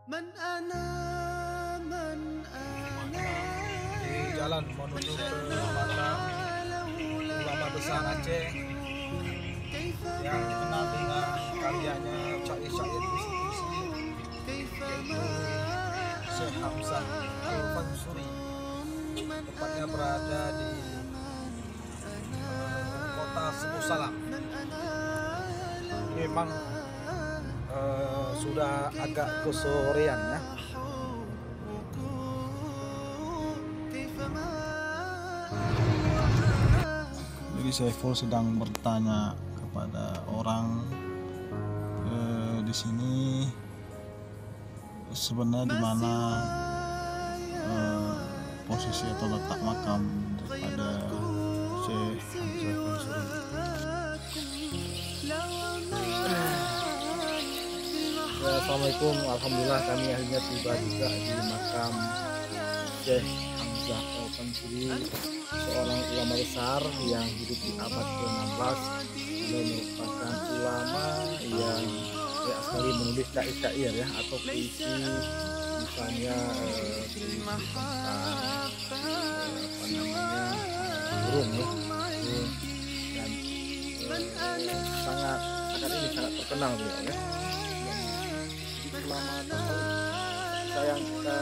Di jalan menuju ke makam ulama besar Aceh yang dikenal dengan karyanya syair-syair puisi-puisi, yaitu Syekh Hamzah Al-Mansuri. Tempatnya berada di kota Sebu Salam. Memang sudah agak kesorean ya. Jadi Saiful sedang bertanya kepada orang di sini sebenarnya di mana posisi atau letak makam daripada Syekh Hamzah Mansuri. Assalamualaikum, alhamdulillah kami akhirnya tiba juga di makam Syekh Hamzah Mansuri, seorang ulama besar yang hidup di abad ke-16. Beliau merupakan ulama yang sekali menulis syair ya atau puisi, misalnya puisi tentang burung ya, dan sangat terkenal beliau ya. Selama tahun sayang kita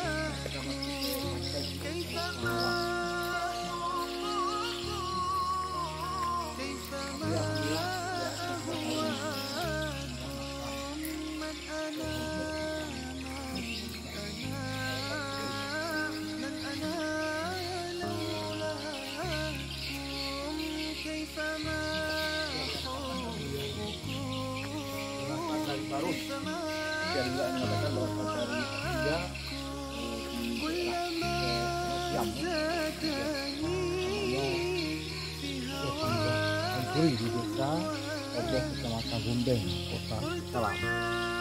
baru dan juga mengatakan bahwa dari dia Mansuri di desa Obeh, Kecamatan Bumbeng, Kota Salam.